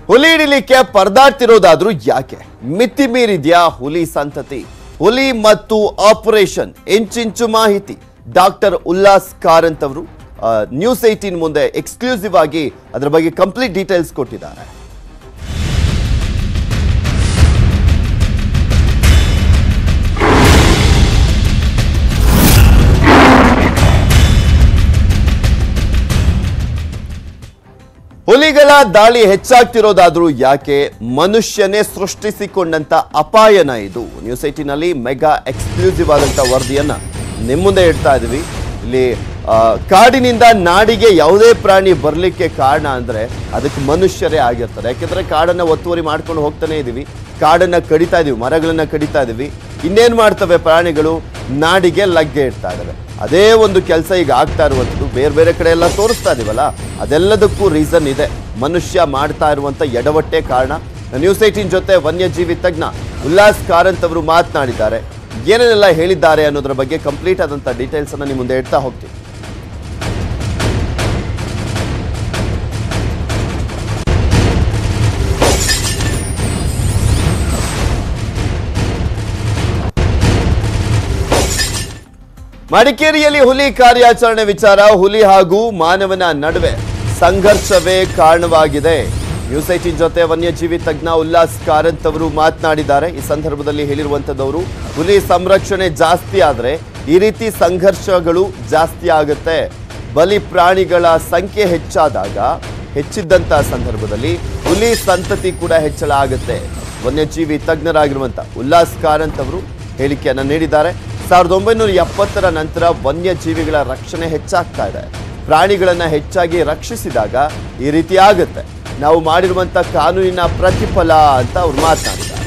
ಹುಲಿ ಹಿಡಿಲಿಕ್ಕೆ ಪರದಾಡ್ತಿರೋದಾದ್ರೂ ಯಾಕೆ? ಮಿತಿ ಮೀರಿದ್ಯಾ ಹುಲಿ ಸಂತತಿ? ಹುಲಿ ಮತ್ತು ಆಪರೇಷನ್ ಇಂಚಿಂಚು ಮಾಹಿತಿ ಡಾಕ್ಟರ್ ಉಲ್ಲಾಸ್ ಕಾರಂತ್ ಅವರು ನ್ಯೂಸ್ 18 ಮುಂದೆ ಎಕ್ಸ್ಕ್ಲೂಸಿವ್ ಆಗಿ ಅದರ ಬಗ್ಗೆ ಕಂಪ್ಲೀಟ್ ಡೀಟೇಲ್ಸ್ ಕೊಟ್ಟಿದ್ದಾರೆ. ಹುಲಿಗಳ ದಾಳಿ ಹೆಚ್ಚಾಗ್ತಿರೋದಾದ್ರೂ ಯಾಕೆ? ಮನುಷ್ಯನೇ ಸೃಷ್ಟಿಸಿಕೊಂಡಂತ ಅಪಾಯನ ಇದು? ನ್ಯೂಸ್ 18 ನಲ್ಲಿ ಮೆಗಾ ಎಕ್ಸ್ಕ್ಲೂಸಿವ್ ಆದಂತ ವರದಿಯನ್ನ ನಿಮ್ಮ ಮುಂದೆ ಇಡ್ತಾ ಇದೀವಿ. ಇಲ್ಲಿ ಕಾಡಿನಿಂದ ನಾಡಿಗೆ ಯಾವುದೇ ಪ್ರಾಣಿ ಬರಲಿಕ್ಕೆ ಕಾರಣ ಅಂದ್ರೆ ಅದಕ್ಕೆ ಮನುಷ್ಯರೇ ಆಗಿರ್ತಾರೆ. ಯಾಕೆಂದ್ರೆ ಕಾಡನ್ನ ಒತ್ತುವರಿ ಮಾಡ್ಕೊಂಡು ಹೋಗ್ತಾನೆ ಇದೀವಿ, ಕಾಡನ್ನ ಕಡಿತಾ ಇದೀವಿ, ಮರಗಳನ್ನ ಕಡಿತಾ ಇದೀವಿ. ಇನ್ನೇನ್ ಮಾಡ್ತವೆ ಪ್ರಾಣಿಗಳು? ನಾಡಿಗೆ ಲಗ್ಗೆ ಇಡ್ತಾ ಇದಾವೆ. ಅದೇ ಒಂದು ಕೆಲಸ ಈಗ ಆಗ್ತಾ ಇರುವಂಥದ್ದು. ಬೇರೆ ಬೇರೆ ಕಡೆ ಎಲ್ಲ ತೋರಿಸ್ತಾ ಇದೀವಲ್ಲ, ಅದೆಲ್ಲದಕ್ಕೂ ರೀಸನ್ ಇದೆ. ಮನುಷ್ಯ ಮಾಡ್ತಾ ಇರುವಂತ ಎಡವಟ್ಟೆ ಕಾರಣ. ನ್ಯೂಸ್ 18 ಜೊತೆ ವನ್ಯಜೀವಿ ತಜ್ಞ ಉಲ್ಲಾಸ್ ಕಾರಂತ್ ಅವರು ಮಾತನಾಡಿದ್ದಾರೆ. ಏನೇನೆಲ್ಲ ಹೇಳಿದ್ದಾರೆ ಅನ್ನೋದ್ರ ಬಗ್ಗೆ ಕಂಪ್ಲೀಟ್ ಆದಂತ ಡೀಟೇಲ್ಸ್ ಅನ್ನ ನಿಮ್ಮ ಮುಂದೆ ಇಡ್ತಾ ಹೋಗ್ತೀವಿ. ಮಡಿಕೇರಿಯಲ್ಲಿ ಹುಲಿ ಕಾರ್ಯಾಚರಣೆ ವಿಚಾರ. ಹುಲಿ ಹಾಗೂ ಮಾನವನ ನಡುವೆ ಸಂಘರ್ಷವೇ ಕಾರಣವಾಗಿದೆ. ನ್ಯೂಸ್ 18 ಜೊತೆ ವನ್ಯಜೀವಿ ತಜ್ಞ ಉಲ್ಲಾಸ್ ಕಾರಂತ್ ಅವರು ಮಾತನಾಡಿದ್ದಾರೆ. ಈ ಸಂದರ್ಭದಲ್ಲಿ ಹೇಳಿರುವಂತದ್ದವರು, ಹುಲಿ ಸಂರಕ್ಷಣೆ ಜಾಸ್ತಿ ಆದ್ರೆ ಈ ರೀತಿ ಸಂಘರ್ಷಗಳು ಜಾಸ್ತಿ ಆಗುತ್ತೆ. ಬಲಿ ಪ್ರಾಣಿಗಳ ಸಂಖ್ಯೆ ಹೆಚ್ಚಿದ್ದಂತ ಸಂದರ್ಭದಲ್ಲಿ ಹುಲಿ ಸಂತತಿ ಕೂಡ ಹೆಚ್ಚಳ ಆಗುತ್ತೆ. ವನ್ಯಜೀವಿ ತಜ್ಞರಾಗಿರುವಂತ ಉಲ್ಲಾಸ್ ಕಾರಂತ್ ಅವರು ಹೇಳಿಕೆಯನ್ನ ನೀಡಿದ್ದಾರೆ. 1970ರ ನಂತರ ವನ್ಯಜೀವಿಗಳ ರಕ್ಷಣೆ ಹೆಚ್ಚಾಗ್ತಾ ಇದೆ. ಪ್ರಾಣಿಗಳನ್ನ ಹೆಚ್ಚಾಗಿ ರಕ್ಷಿಸಿದಾಗ ಈ ರೀತಿ ಆಗುತ್ತೆ. ನಾವು ಮಾಡಿರುವಂತ ಕಾನೂನಿನ ಪ್ರತಿಫಲ ಅಂತ ಅವ್ರು ಮಾತನಾಡಿದ್ದಾರೆ.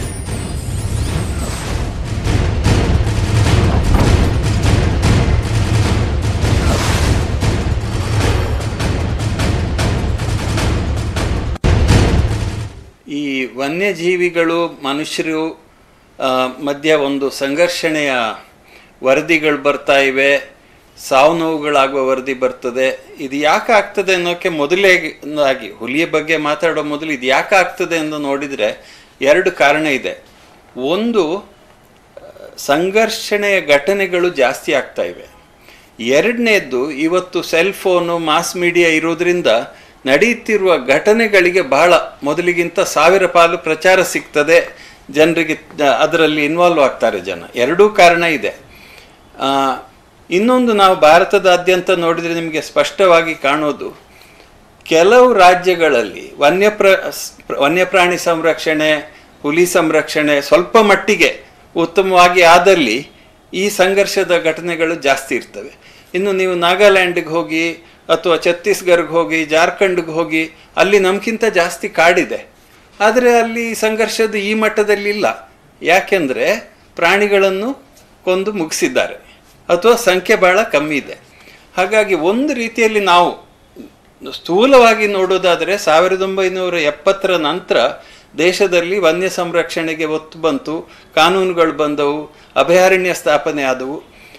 ಈ ವನ್ಯಜೀವಿಗಳು ಮನುಷ್ಯರು ಮಧ್ಯ ಒಂದು ಸಂಘರ್ಷಣೆಯ ವರದಿಗಳು ಬರ್ತಾ ಇವೆ. ಸಾವು ನೋವುಗಳಾಗುವ ವರದಿ ಬರ್ತದೆ. ಇದು ಯಾಕೆ ಆಗ್ತದೆ ಅನ್ನೋಕ್ಕೆ ಮೊದಲೇದಾಗಿ ಹುಲಿಯ ಬಗ್ಗೆ ಮಾತಾಡೋ ಮೊದಲು ಇದು ಯಾಕೆ ಆಗ್ತದೆ ಎಂದು ನೋಡಿದರೆ 2 ಕಾರಣ ಇದೆ. ಒಂದು, ಸಂಘರ್ಷಣೆಯ ಘಟನೆಗಳು ಜಾಸ್ತಿ ಆಗ್ತಾ ಇವೆ. 2ನೇದ್ದು, ಇವತ್ತು ಸೆಲ್ ಫೋನು ಮಾಸ್ ಮೀಡಿಯಾ ಇರೋದ್ರಿಂದ ನಡೆಯುತ್ತಿರುವ ಘಟನೆಗಳಿಗೆ ಬಹಳ ಮೊದಲಿಗಿಂತ 1000 ಪಾಲು ಪ್ರಚಾರ ಸಿಗ್ತದೆ. ಜನರಿಗೆ ಅದರಲ್ಲಿ ಇನ್ವಾಲ್ವ್ ಆಗ್ತಾರೆ ಜನ. 2 ಕಾರಣ ಇದೆ. ಇನ್ನೊಂದು, ನಾವು ಭಾರತದಾದ್ಯಂತ ನೋಡಿದರೆ ನಿಮಗೆ ಸ್ಪಷ್ಟವಾಗಿ ಕಾಣೋದು, ಕೆಲವು ರಾಜ್ಯಗಳಲ್ಲಿ ವನ್ಯಪ್ರಾಣಿ ಸಂರಕ್ಷಣೆ, ಹುಲಿ ಸಂರಕ್ಷಣೆ ಸ್ವಲ್ಪ ಮಟ್ಟಿಗೆ ಉತ್ತಮವಾಗಿ ಆದಲ್ಲಿ ಈ ಸಂಘರ್ಷದ ಘಟನೆಗಳು ಜಾಸ್ತಿ ಇರ್ತವೆ. ಇನ್ನು ನೀವು ನಾಗಾಲ್ಯಾಂಡ್ಗೆ ಹೋಗಿ ಅಥವಾ ಛತ್ತೀಸ್ಗಢಗೆ ಹೋಗಿ, ಜಾರ್ಖಂಡ್ಗೆ ಹೋಗಿ, ಅಲ್ಲಿ ನಮ್ಗಿಂತ ಜಾಸ್ತಿ ಕಾಡಿದೆ. ಆದರೆ ಅಲ್ಲಿ ಸಂಘರ್ಷದ ಈ ಮಟ್ಟದಲ್ಲಿ ಇಲ್ಲ. ಯಾಕೆಂದರೆ ಪ್ರಾಣಿಗಳನ್ನು ಕೊಂದು ಮುಗಿಸಿದ್ದಾರೆ ಅಥವಾ ಸಂಖ್ಯೆ ಬಹಳ ಕಮ್ಮಿ ಇದೆ. ಹಾಗಾಗಿ ಒಂದು ರೀತಿಯಲ್ಲಿ ನಾವು ಸ್ಥೂಲವಾಗಿ ನೋಡೋದಾದರೆ 1970ರ ನಂತರ ದೇಶದಲ್ಲಿ ವನ್ಯ ಸಂರಕ್ಷಣೆಗೆ ಒತ್ತು ಬಂತು, ಕಾನೂನುಗಳು ಬಂದವು, ಅಭಯಾರಣ್ಯ ಸ್ಥಾಪನೆ ಆದವು.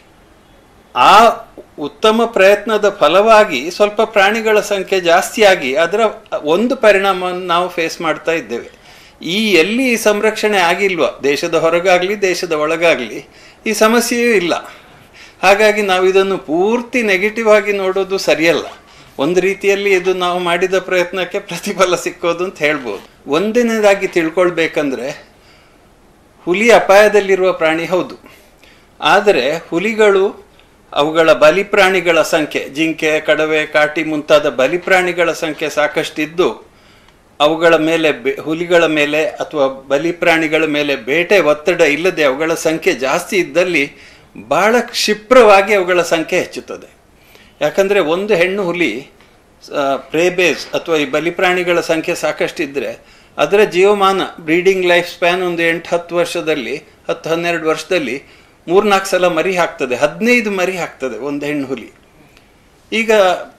ಆ ಉತ್ತಮ ಪ್ರಯತ್ನದ ಫಲವಾಗಿ ಸ್ವಲ್ಪ ಪ್ರಾಣಿಗಳ ಸಂಖ್ಯೆ ಜಾಸ್ತಿಯಾಗಿ ಅದರ ಒಂದು ಪರಿಣಾಮವನ್ನು ನಾವು ಫೇಸ್ ಮಾಡ್ತಾ ಇದ್ದೇವೆ. ಎಲ್ಲಿ ಈ ಸಂರಕ್ಷಣೆ ಆಗಿಲ್ವಾ, ದೇಶದ ಹೊರಗಾಗಲಿ ದೇಶದ ಒಳಗಾಗಲಿ ಈ ಸಮಸ್ಯೆಯೂ ಇಲ್ಲ. ಹಾಗಾಗಿ ನಾವು ಇದನ್ನು ಪೂರ್ತಿ ನೆಗೆಟಿವ್ ಆಗಿ ನೋಡೋದು ಸರಿಯಲ್ಲ. ಒಂದು ರೀತಿಯಲ್ಲಿ ಇದು ನಾವು ಮಾಡಿದ ಪ್ರಯತ್ನಕ್ಕೆ ಪ್ರತಿಫಲ ಸಿಕ್ಕೋದು ಅಂತ ಹೇಳ್ಬೋದು. ಒಂದನೇದಾಗಿ ತಿಳ್ಕೊಳ್ಬೇಕಂದ್ರೆ, ಹುಲಿ ಅಪಾಯದಲ್ಲಿರುವ ಪ್ರಾಣಿ ಹೌದು. ಆದರೆ ಹುಲಿಗಳು ಅವುಗಳ ಬಲಿಪ್ರಾಣಿಗಳ ಸಂಖ್ಯೆ, ಜಿಂಕೆ, ಕಡವೆ, ಕಾಟಿ ಮುಂತಾದ ಬಲಿಪ್ರಾಣಿಗಳ ಸಂಖ್ಯೆ ಸಾಕಷ್ಟಿದ್ದು ಅವುಗಳ ಮೇಲೆ ಹುಲಿಗಳ ಮೇಲೆ ಅಥವಾ ಬಲಿಪ್ರಾಣಿಗಳ ಮೇಲೆ ಬೇಟೆ ಒತ್ತಡ ಇಲ್ಲದೆ ಅವುಗಳ ಸಂಖ್ಯೆ ಜಾಸ್ತಿ ಇದ್ದಲ್ಲಿ ಬಹಳ ಕ್ಷಿಪ್ರವಾಗಿ ಅವುಗಳ ಸಂಖ್ಯೆ ಹೆಚ್ಚುತ್ತದೆ. ಯಾಕಂದರೆ ಒಂದು ಹೆಣ್ಣು ಹುಲಿ ಪ್ರೇಬೇಸ್ ಅಥವಾ ಈ ಬಲಿಪ್ರಾಣಿಗಳ ಸಂಖ್ಯೆ ಸಾಕಷ್ಟಿದ್ದರೆ ಅದರ ಜೀವಮಾನ, ಬ್ರೀಡಿಂಗ್ ಲೈಫ್ ಸ್ಪ್ಯಾನ್ ಒಂದು 8-10 ವರ್ಷದಲ್ಲಿ, 10-12 ವರ್ಷದಲ್ಲಿ 3-4 ಸಲ ಮರಿ ಹಾಕ್ತದೆ. 15 ಮರಿ ಹಾಕ್ತದೆ ಒಂದು ಹೆಣ್ಣು ಹುಲಿ. ಈಗ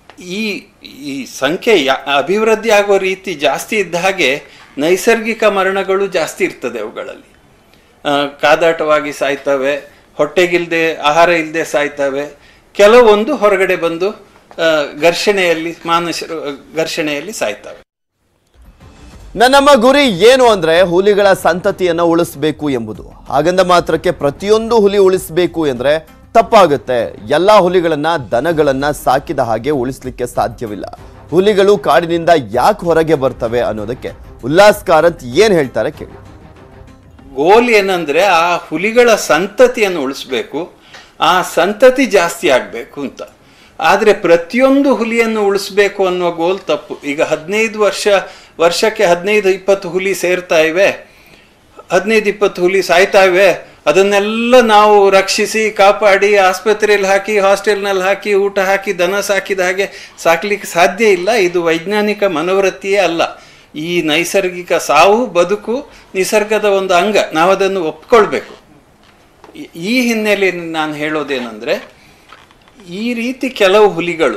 ಈ ಸಂಖ್ಯೆ ಅಭಿವೃದ್ಧಿ ಆಗೋ ರೀತಿ ಜಾಸ್ತಿ ಇದ್ದ ಹಾಗೆ ನೈಸರ್ಗಿಕ ಮರಣಗಳು ಜಾಸ್ತಿ ಇರ್ತದೆ. ಅವುಗಳಲ್ಲಿ ಕಾದಾಟವಾಗಿ ಸಾಯ್ತವೆ, ಹೊಟ್ಟೆಗಿಲ್ಲದೆ ಆಹಾರ ಇಲ್ಲದೆ ಸಾಯ್ತವೆ. ಕೆಲವೊಂದು ಹೊರಗಡೆ ಬಂದು ಘರ್ಷಣೆಯಲ್ಲಿ ಸಾಯ್ತವೆ. ನಮ್ಮ ಗುರಿ ಏನು ಅಂದ್ರೆ ಹುಲಿಗಳ ಸಂತತಿಯನ್ನ ಉಳಿಸಬೇಕು ಎಂಬುದು. ಹಾಗಂದ ಮಾತ್ರಕ್ಕೆ ಪ್ರತಿಯೊಂದು ಹುಲಿ ಉಳಿಸಬೇಕು ಎಂದ್ರೆ ತಪ್ಪಾಗುತ್ತೆ. ಎಲ್ಲಾ ಹುಲಿಗಳನ್ನ ದನಗಳನ್ನ ಸಾಕಿದ ಹಾಗೆ ಉಳಿಸ್ಲಿಕ್ಕೆ ಸಾಧ್ಯವಿಲ್ಲ. ಹುಲಿಗಳು ಕಾಡಿನಿಂದ ಯಾಕೆ ಹೊರಗೆ ಬರ್ತವೆ ಅನ್ನೋದಕ್ಕೆ ಉಲ್ಲಾಸ್ ಕಾರಂತ್ ಏನ್ ಹೇಳ್ತಾರೆ ಕೇಳಿ. ಗೋಲ್ ಏನಂದ್ರೆ ಆ ಹುಲಿಗಳ ಸಂತತಿಯನ್ನು ಉಳಿಸ್ಬೇಕು, ಆ ಸಂತತಿ ಜಾಸ್ತಿ ಆಗ್ಬೇಕು ಅಂತ. ಆದ್ರೆ ಪ್ರತಿಯೊಂದು ಹುಲಿಯನ್ನು ಉಳಿಸ್ಬೇಕು ಅನ್ನೋ ಗೋಲ್ ತಪ್ಪು. ಈಗ 15 ವರ್ಷಕ್ಕೆ 15-20 ಹುಲಿ ಸೇರ್ತಾ ಇವೆ, 15-20 ಹುಲಿ ಸಾಯ್ತಾ ಇವೆ. ಅದನ್ನೆಲ್ಲ ನಾವು ರಕ್ಷಿಸಿ ಕಾಪಾಡಿ ಆಸ್ಪತ್ರೆಯಲ್ಲಿ ಹಾಕಿ ಹಾಸ್ಟೆಲ್ನಲ್ಲಿ ಹಾಕಿ ಊಟ ಹಾಕಿ ದನ ಸಾಕಿದ ಹಾಗೆ ಸಾಕ್ಲಿಕ್ಕೆ ಸಾಧ್ಯ ಇಲ್ಲ. ಇದು ವೈಜ್ಞಾನಿಕ ಮನೋವೃತ್ತಿಯೇ ಅಲ್ಲ. ಈ ನೈಸರ್ಗಿಕ ಸಾವು ಬದುಕು ನಿಸರ್ಗದ ಒಂದು ಅಂಗ, ನಾವು ಅದನ್ನು ಒಪ್ಕೊಳ್ಬೇಕು. ಈ ಹಿನ್ನೆಲೆಯಲ್ಲಿ ನಾನು ಹೇಳೋದೇನೆಂದರೆ, ಈ ರೀತಿ ಕೆಲವು ಹುಲಿಗಳು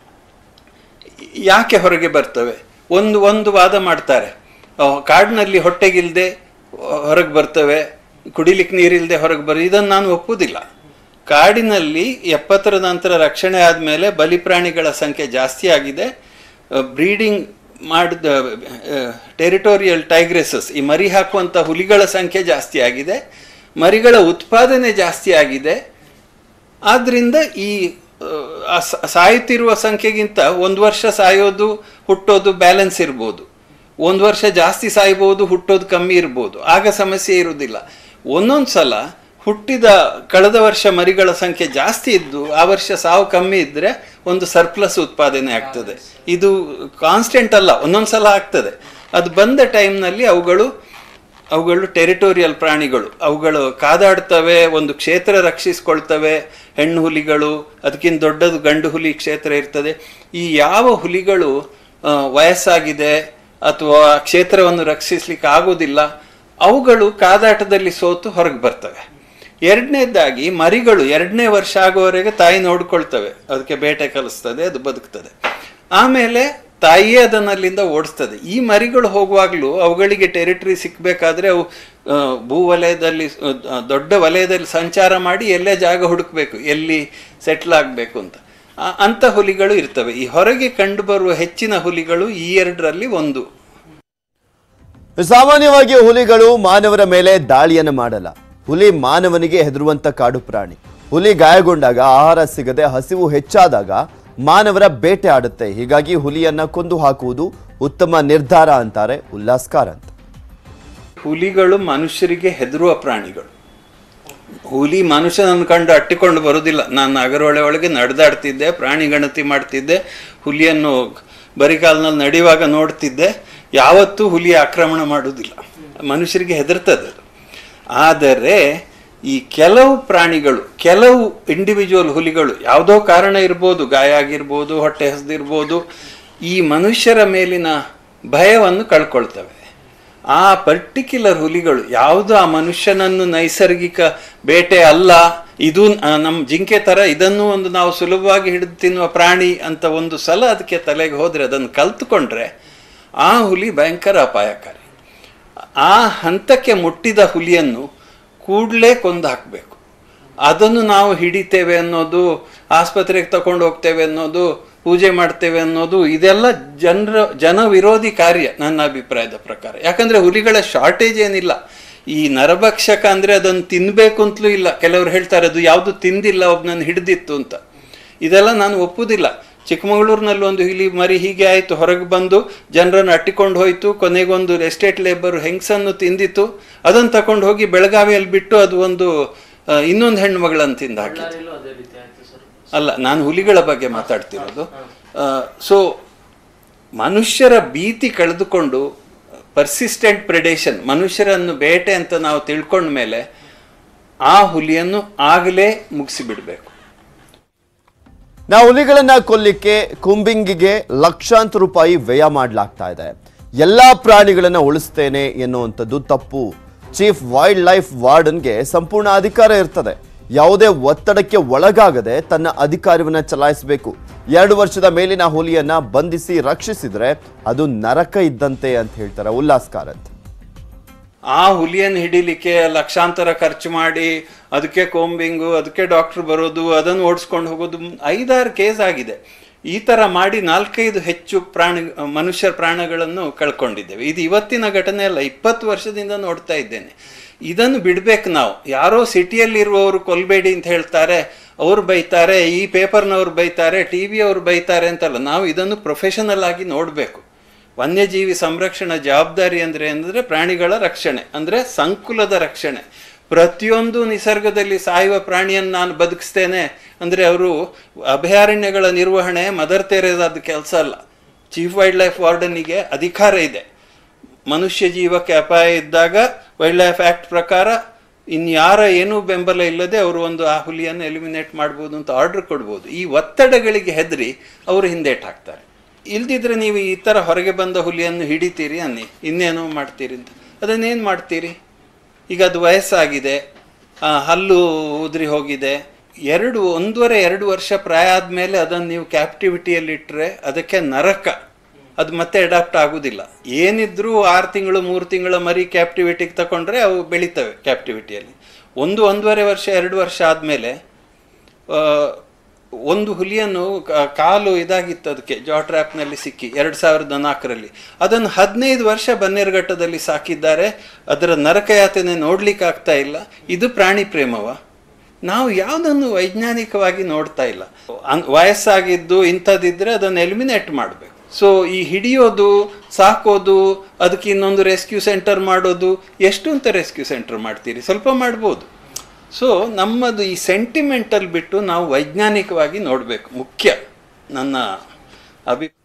ಯಾಕೆ ಹೊರಗೆ ಬರ್ತವೆ? ಒಂದು ವಾದ ಮಾಡ್ತಾರೆ, ಕಾಡಿನಲ್ಲಿ ಹೊಟ್ಟೆಗಿಲ್ಲದೆ ಹೊರಗೆ ಬರ್ತವೆ, ಕುಡಿಲಿಕ್ಕೆ ನೀರಿಲ್ಲದೆ ಹೊರಗೆ ಇದನ್ನು ನಾನು ಒಪ್ಪುವುದಿಲ್ಲ. ಕಾಡಿನಲ್ಲಿ 70ರ ನಂತರ ರಕ್ಷಣೆ ಆದಮೇಲೆ ಬಲಿಪ್ರಾಣಿಗಳ ಸಂಖ್ಯೆ ಜಾಸ್ತಿ ಆಗಿದೆ. ಬ್ರೀಡಿಂಗ್ ಮಾಡಿದ ಟೆರಿಟೋರಿಯಲ್ ಟೈಗ್ರೆಸಸ್, ಈ ಮರಿ ಹಾಕುವಂಥ ಹುಲಿಗಳ ಸಂಖ್ಯೆ ಜಾಸ್ತಿ ಆಗಿದೆ, ಮರಿಗಳ ಉತ್ಪಾದನೆ ಜಾಸ್ತಿ ಆಗಿದೆ. ಆದ್ದರಿಂದ ಈ ಸಾಯುತ್ತಿರುವ ಸಂಖ್ಯೆಗಿಂತ 1 ವರ್ಷ ಸಾಯೋದು ಹುಟ್ಟೋದು ಬ್ಯಾಲೆನ್ಸ್ ಇರ್ಬೋದು, 1 ವರ್ಷ ಜಾಸ್ತಿ ಸಾಯ್ಬೋದು, ಹುಟ್ಟೋದು ಕಮ್ಮಿ ಇರ್ಬೋದು, ಆಗ ಸಮಸ್ಯೆ ಇರುವುದಿಲ್ಲ. ಒಂದೊಂದು ಸಲ ಕಳೆದ ವರ್ಷ ಮರಿಗಳ ಸಂಖ್ಯೆ ಜಾಸ್ತಿ ಇದ್ದು ಆ ವರ್ಷ ಸಾವು ಕಮ್ಮಿ ಇದ್ದರೆ ಒಂದು ಸರ್ಪ್ಲಸ್ ಉತ್ಪಾದನೆ ಆಗ್ತದೆ. ಇದು ಕಾನ್ಸ್ಟೆಂಟ್ ಅಲ್ಲ, ಒಂದೊಂದು ಸಲ ಆಗ್ತದೆ. ಅದು ಬಂದ ಟೈಮ್ನಲ್ಲಿ ಅವುಗಳು ಟೆರಿಟೋರಿಯಲ್ ಪ್ರಾಣಿಗಳು, ಅವುಗಳು ಕಾದಾಡ್ತವೆ, ಒಂದು ಕ್ಷೇತ್ರ ರಕ್ಷಿಸ್ಕೊಳ್ತವೆ. ಹೆಣ್ಣು ಹುಲಿಗಳು, ಅದಕ್ಕಿಂತ ದೊಡ್ಡದು ಗಂಡು ಹುಲಿ ಕ್ಷೇತ್ರ ಇರ್ತದೆ. ಈ ಯಾವ ಹುಲಿಗಳು ವಯಸ್ಸಾಗಿದೆ ಅಥವಾ ಕ್ಷೇತ್ರವನ್ನು ರಕ್ಷಿಸ್ಲಿಕ್ಕೆ ಆಗೋದಿಲ್ಲ, ಅವುಗಳು ಕಾದಾಟದಲ್ಲಿ ಸೋತು ಹೊರಗೆ ಬರ್ತವೆ. ಎರಡನೇದಾಗಿ ಮರಿಗಳು 2ನೇ ವರ್ಷ ಆಗುವವರೆಗೆ ತಾಯಿ ನೋಡ್ಕೊಳ್ತವೆ, ಅದಕ್ಕೆ ಬೇಟೆ ಕಲಿಸ್ತದೆ, ಅದು ಬದುಕ್ತದೆ. ಆಮೇಲೆ ತಾಯಿಯೇ ಅದನ್ನಲ್ಲಿಂದ ಓಡಿಸ್ತದೆ. ಈ ಮರಿಗಳು ಹೋಗುವಾಗಲೂ ಅವುಗಳಿಗೆ ಟೆರಿಟರಿ ಸಿಕ್ಕಬೇಕಾದ್ರೆ ಅವು ಭೂವಲಯದಲ್ಲಿ ದೊಡ್ಡ ವಲಯದಲ್ಲಿ ಸಂಚಾರ ಮಾಡಿ ಎಲ್ಲೇ ಜಾಗ ಹುಡುಕಬೇಕು, ಎಲ್ಲಿ ಸೆಟ್ಲ್ ಆಗಬೇಕು ಅಂತ. ಅಂಥ ಹುಲಿಗಳು ಇರ್ತವೆ. ಈ ಹೊರಗೆ ಕಂಡುಬರುವ ಹೆಚ್ಚಿನ ಹುಲಿಗಳು ಈ 2ರಲ್ಲಿ ಒಂದು. ಸಾಮಾನ್ಯವಾಗಿ ಹುಲಿಗಳು ಮಾನವರ ಮೇಲೆ ದಾಳಿಯನ್ನು ಮಾಡಲ್ಲ. ಹುಲಿ ಮಾನವನಿಗೆ ಹೆದರುವಂತ ಕಾಡು ಪ್ರಾಣಿ. ಹುಲಿ ಗಾಯಗೊಂಡಾಗ, ಆಹಾರ ಸಿಗದೆ ಹಸಿವು ಹೆಚ್ಚಾದಾಗ ಮಾನವರ ಬೇಟೆ ಆಡುತ್ತೆ. ಹೀಗಾಗಿ ಹುಲಿಯನ್ನ ಕೊಂದು ಹಾಕುವುದು ಉತ್ತಮ ನಿರ್ಧಾರ ಅಂತಾರೆ ಉಲ್ಲಾಸ್ ಕಾರಂತ್. ಹುಲಿಗಳು ಮನುಷ್ಯರಿಗೆ ಹೆದರುವ ಪ್ರಾಣಿಗಳು. ಹುಲಿ ಮನುಷ್ಯನನ್ನು ಕಂಡು ಅಟ್ಟಿಕೊಂಡು ಬರುವುದಿಲ್ಲ. ನಾನು ನಾಗರಹೊಳೆ ಒಳಗೆ ನಡೆದಾಡ್ತಿದ್ದೆ, ಪ್ರಾಣಿ ಗಣತಿ ಮಾಡ್ತಿದ್ದೆ, ಹುಲಿಯನ್ನು ಬರಿಗಾಲ್ನಲ್ಲಿ ನಡೆಯುವಾಗ ನೋಡ್ತಿದ್ದೆ. ಯಾವತ್ತೂ ಹುಲಿ ಆಕ್ರಮಣ ಮಾಡುವುದಿಲ್ಲ, ಮನುಷ್ಯರಿಗೆ ಹೆದರ್ತದೆ ಅದು. ಆದರೆ ಈ ಕೆಲವು ಪ್ರಾಣಿಗಳು, ಕೆಲವು ಇಂಡಿವಿಜುವಲ್ ಹುಲಿಗಳು, ಯಾವುದೋ ಕಾರಣ ಇರ್ಬೋದು, ಗಾಯ ಆಗಿರ್ಬೋದು, ಹೊಟ್ಟೆ ಹಸಿದಿರ್ಬೋದು, ಈ ಮನುಷ್ಯರ ಮೇಲಿನ ಭಯವನ್ನು ಕಳ್ಕೊಳ್ತವೆ. ಆ ಪರ್ಟಿಕ್ಯುಲರ್ ಹುಲಿಗಳು ಯಾವುದು ಆ ಮನುಷ್ಯನನ್ನು ನೈಸರ್ಗಿಕ ಬೇಟೆ ಅಲ್ಲ, ಇದು ನಮ್ಮ ಜಿಂಕೆ ಥರ ಇದನ್ನು ಒಂದು ನಾವು ಸುಲಭವಾಗಿ ಹಿಡಿದು ತಿನ್ನುವ ಪ್ರಾಣಿ ಅಂತ ಒಂದು ಸಲ ಅದಕ್ಕೆ ತಲೆಗೆ ಹೋದರೆ, ಅದನ್ನು ಕಲ್ತುಕೊಂಡ್ರೆ ಆ ಹುಲಿ ಭಯಂಕರ ಅಪಾಯಕಾರಿ. ಆ ಹಂತಕ್ಕೆ ಮುಟ್ಟಿದ ಹುಲಿಯನ್ನು ಕೂಡಲೇ ಕೊಂದು ಹಾಕಬೇಕು. ಅದನ್ನು ನಾವು ಹಿಡಿತೇವೆ ಅನ್ನೋದು, ಆಸ್ಪತ್ರೆಗೆ ತಗೊಂಡು ಹೋಗ್ತೇವೆ ಅನ್ನೋದು, ಪೂಜೆ ಮಾಡ್ತೇವೆ ಅನ್ನೋದು, ಇದೆಲ್ಲ ಜನ ವಿರೋಧಿ ಕಾರ್ಯ ನನ್ನ ಅಭಿಪ್ರಾಯದ ಪ್ರಕಾರ. ಯಾಕಂದರೆ ಹುಲಿಗಳ ಶಾರ್ಟೇಜ್ ಏನಿಲ್ಲ. ಈ ನರಭಕ್ಷಕ ಅಂದರೆ ಅದನ್ನು ತಿನ್ನಬೇಕು ಅಂತಲೂ ಇಲ್ಲ. ಕೆಲವರು ಹೇಳ್ತಾರೆ ಅದು ಯಾವುದು ತಿಂದಿಲ್ಲ, ಒಬ್ಬನನ್ನು ಹಿಡಿದಿತ್ತು ಅಂತ. ಇದೆಲ್ಲ ನಾನು ಒಪ್ಪುವುದಿಲ್ಲ. ಚಿಕ್ಕಮಗಳೂರಿನಲ್ಲಿ ಒಂದು ಹುಲಿ ಮರಿ ಹೀಗೆ ಆಯಿತು, ಹೊರಗೆ ಬಂದು ಜನರನ್ನು ಅಟ್ಟಿಕೊಂಡು ಹೋಯಿತು, ಕೊನೆಗೊಂದು ಎಸ್ಟೇಟ್ ಲೇಬರ್ ಹೆಂಗಸನ್ನು ತಿಂದಿತ್ತು. ಅದನ್ನು ತಗೊಂಡು ಹೋಗಿ ಬೆಳಗಾವಿಯಲ್ಲಿ ಬಿಟ್ಟು ಅದು ಒಂದು ಇನ್ನೊಂದು ಹೆಣ್ಣು ಮಗಳನ್ನು ತಿಂದು ಹಾಕಿತ್ತು. ಅಲ್ಲ, ನಾನು ಹುಲಿಗಳ ಬಗ್ಗೆ ಮಾತಾಡ್ತಿರೋದು. ಸೊ ಮನುಷ್ಯರ ಭೀತಿ ಕಳೆದುಕೊಂಡು ಪರ್ಸಿಸ್ಟೆಂಟ್ ಪ್ರೆಡೇಷನ್, ಮನುಷ್ಯರನ್ನು ಬೇಟೆ ಅಂತ ನಾವು ತಿಳ್ಕೊಂಡ ಮೇಲೆ ಆ ಹುಲಿಯನ್ನು ಆಗಲೇ ಮುಗಿಸಿಬಿಡಬೇಕು. ನಾವು ಹುಲಿಗಳನ್ನ ಕೊಲ್ಲಿಕ್ಕೆ ಕುಂಬಿಂಗಿಗೆ ಲಕ್ಷಾಂತರ ರೂಪಾಯಿ ವ್ಯಯ ಮಾಡಲಾಗ್ತಾ ಇದೆ. ಎಲ್ಲಾ ಪ್ರಾಣಿಗಳನ್ನ ಉಳಿಸ್ತೇನೆ ಎನ್ನುವಂಥದ್ದು ತಪ್ಪು. ಚೀಫ್ ವೈಲ್ಡ್ ಲೈಫ್ ವಾರ್ಡನ್ಗೆ ಸಂಪೂರ್ಣ ಅಧಿಕಾರ ಇರ್ತದೆ. ಯಾವುದೇ ಒತ್ತಡಕ್ಕೆ ಒಳಗಾಗದೆ ತನ್ನ ಅಧಿಕಾರವನ್ನ ಚಲಾಯಿಸಬೇಕು. 2 ವರ್ಷದ ಮೇಲಿನ ಹುಲಿಯನ್ನ ಬಂಧಿಸಿ ರಕ್ಷಿಸಿದ್ರೆ ಅದು ನರಕ ಇದ್ದಂತೆ ಅಂತ ಹೇಳ್ತಾರೆ ಉಲ್ಲಾಸ್ ಕಾರಂತ್. ಆ ಹುಲಿಯನ್ನು ಹಿಡಿಲಿಕ್ಕೆ ಲಕ್ಷಾಂತರ ಖರ್ಚು ಮಾಡಿ ಅದಕ್ಕೆ ಕೋಂಬಿಂಗು, ಅದಕ್ಕೆ ಡಾಕ್ಟರ್ ಬರೋದು, ಅದನ್ನು ಓಡಿಸ್ಕೊಂಡು ಹೋಗೋದು 5-6 ಕೇಸ್ ಆಗಿದೆ. ಈ ಥರ ಮಾಡಿ 4-5 ಹೆಚ್ಚು ಮನುಷ್ಯರ ಪ್ರಾಣಗಳನ್ನು ಕಳ್ಕೊಂಡಿದ್ದೇವೆ. ಇದು ಇವತ್ತಿನ ಘಟನೆ ಅಲ್ಲ, 20 ವರ್ಷದಿಂದ ನೋಡ್ತಾ ಇದ್ದೇನೆ. ಇದನ್ನು ಬಿಡ್ಬೇಕು ನಾವು. ಯಾರೋ ಸಿಟಿಯಲ್ಲಿರುವವರು ಕೊಲ್ಬೇಡಿ ಅಂತ ಹೇಳ್ತಾರೆ, ಅವ್ರು ಬೈತಾರೆ, ಈ ಪೇಪರ್ನವ್ರು ಬೈತಾರೆ, TV ಅವ್ರು ಬೈತಾರೆ ಅಂತಲ್ಲ. ನಾವು ಇದನ್ನು ಪ್ರೊಫೆಷನಲ್ ಆಗಿ ನೋಡಬೇಕು. ವನ್ಯಜೀವಿ ಸಂರಕ್ಷಣಾ ಜವಾಬ್ದಾರಿ ಅಂದರೆ ಪ್ರಾಣಿಗಳ ರಕ್ಷಣೆ, ಅಂದರೆ ಸಂಕುಲದ ರಕ್ಷಣೆ. ಪ್ರತಿಯೊಂದು ನಿಸರ್ಗದಲ್ಲಿ ಸಾಯುವ ಪ್ರಾಣಿಯನ್ನು ನಾನು ಬದುಕಿಸ್ತೇನೆ ಅಂದರೆ ಅವರು ಅಭಯಾರಣ್ಯಗಳ ನಿರ್ವಹಣೆ ಮದರ್ ತೆರೇಸಾದ ಕೆಲಸ ಅಲ್ಲ. ಚೀಫ್ ವೈಲ್ಡ್ ಲೈಫ್ ವಾರ್ಡನಿಗೆ ಅಧಿಕಾರ ಇದೆ. ಮನುಷ್ಯ ಜೀವಕ್ಕೆ ಅಪಾಯ ಇದ್ದಾಗ ವೈಲ್ಡ್ ಲೈಫ್ ಆ್ಯಕ್ಟ್ ಪ್ರಕಾರ ಇನ್ಯಾರ ಏನೂ ಬೆಂಬಲ ಇಲ್ಲದೆ ಅವರು ಆ ಹುಲಿಯನ್ನು ಎಲಿಮಿನೇಟ್ ಮಾಡ್ಬೋದು ಅಂತ ಆರ್ಡರ್ ಕೊಡ್ಬೋದು. ಈ ಒತ್ತಡಗಳಿಗೆ ಹೆದರಿ ಅವರು ಹಿಂದೇಟು ಹಾಕ್ತಾರೆ. ಇಲ್ದಿದ್ರೆ ನೀವು ಈ ಥರ ಹೊರಗೆ ಬಂದ ಹುಲಿಯನ್ನು ಹಿಡಿತೀರಿ ಅನ್ನಿ, ಇನ್ನೇನೋ ಮಾಡ್ತೀರಿ ಅಂತ. ಅದನ್ನೇನು ಮಾಡ್ತೀರಿ? ಈಗ ಅದು ವಯಸ್ಸಾಗಿದೆ, ಹಲ್ಲು ಉದುರಿ ಹೋಗಿದೆ, 1.5-2 ವರ್ಷ ಪ್ರಾಯ ಆದಮೇಲೆ ಅದನ್ನು ನೀವು ಕ್ಯಾಪ್ಟಿವಿಟಿಯಲ್ಲಿಟ್ಟರೆ ಅದಕ್ಕೆ ನರಕ. ಅದು ಮತ್ತೆ ಅಡಾಪ್ಟ್ ಆಗೋದಿಲ್ಲ. ಏನಿದ್ರೂ 6 ತಿಂಗಳು 3 ತಿಂಗಳ ಮರಿ ಕ್ಯಾಪ್ಟಿವಿಟಿಗೆ ತಗೊಂಡ್ರೆ ಅವು ಬೆಳೀತವೆ ಕ್ಯಾಪ್ಟಿವಿಟಿಯಲ್ಲಿ. 1.5 ವರ್ಷ 2 ವರ್ಷ ಆದಮೇಲೆ ಒಂದು ಹುಲಿಯನ್ನು ಕಾಲು ಇದಾಗಿತ್ತು, ಅದಕ್ಕೆ ಜಾ ಟ್ರ್ಯಾಪ್ನಲ್ಲಿ ಸಿಕ್ಕಿ 2004ರಲ್ಲಿ. ಅದನ್ನು 15 ವರ್ಷ ಬನ್ನೇರುಘಟ್ಟದಲ್ಲಿ ಸಾಕಿದ್ದಾರೆ. ಅದರ ನರಕಯಾತನೆ ನೋಡ್ಲಿಕ್ಕೆ ಆಗ್ತಾ ಇಲ್ಲ. ಇದು ಪ್ರಾಣಿ ಪ್ರೇಮವ? ನಾವು ಯಾವುದನ್ನು ವೈಜ್ಞಾನಿಕವಾಗಿ ನೋಡ್ತಾ ಇಲ್ಲ. ವಯಸ್ಸಾಗಿದ್ದು ಇಂಥದ್ದಿದ್ರೆ ಅದನ್ನು ಎಲಿಮಿನೇಟ್ ಮಾಡಬೇಕು. ಸೊ ಈ ಹಿಡಿಯೋದು, ಸಾಕೋದು, ಅದಕ್ಕೆ ಇನ್ನೊಂದು ರೆಸ್ಕ್ಯೂ ಸೆಂಟರ್ ಮಾಡೋದು, ಎಷ್ಟು ಅಂತ ರೆಸ್ಕ್ಯೂ ಸೆಂಟರ್ ಮಾಡ್ತೀರಿ? ಸ್ವಲ್ಪ ಮಾಡ್ಬೋದು. ಸೊ ನಮ್ಮದು ಈ ಸೆಂಟಿಮೆಂಟಲ್ ಬಿಟ್ಟು ನಾವು ವೈಜ್ಞಾನಿಕವಾಗಿ ನೋಡಬೇಕು, ಮುಖ್ಯ ನನ್ನ